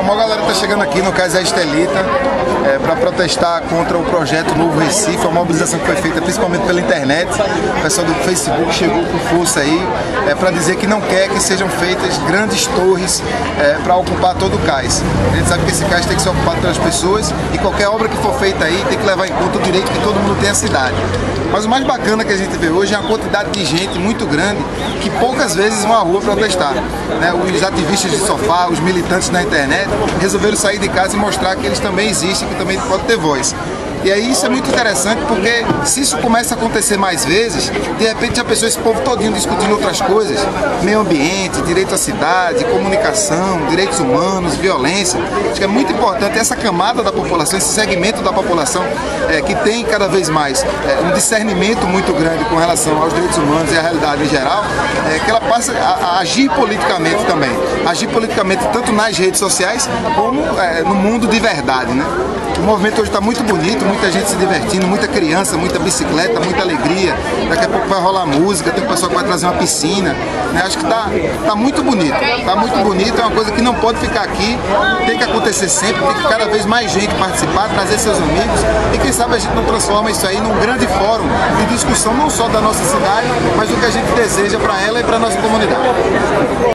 maior galera tá chegando aqui no Cais da Estelita para protestar contra o projeto Novo Recife, uma mobilização que foi feita principalmente pela internet. O pessoal do Facebook chegou com força aí para dizer que não quer que sejam feitas grandes torres para ocupar todo o cais. A gente sabe que esse cais tem que ser ocupado pelas pessoas e qualquer obra que for feita aí tem que levar em conta o direito que todo mundo tem à cidade. Mas o mais bacana que a gente vê hoje é a quantidade de gente muito grande que poucas vezes vão à rua protestar. Os ativistas de sofá, os militantes na internet resolveram sair de casa e mostrar que eles também existem, que também podem ter voz. E aí isso é muito interessante porque se isso começa a acontecer mais vezes, de repente já pensou esse povo todinho discutindo outras coisas, meio ambiente, direito à cidade, comunicação, direitos humanos, violência. Acho que é muito importante essa camada da população, esse segmento da população que tem cada vez mais um discernimento muito grande com relação aos direitos humanos e à realidade em geral, que ela passe a agir politicamente também. Agir politicamente tanto nas redes sociais como no mundo de verdade, né? O movimento hoje está muito bonito, muita gente se divertindo, muita criança, muita bicicleta, muita alegria. Daqui a pouco vai rolar música, tem um pessoal que vai trazer uma piscina. Acho que tá muito bonito. Tá muito bonito, é uma coisa que não pode ficar aqui, tem que acontecer sempre, tem que cada vez mais gente participar, trazer seus amigos. E quem sabe a gente não transforma isso aí num grande fórum de discussão não só da nossa cidade, mas do que a gente deseja para ela e para a nossa comunidade.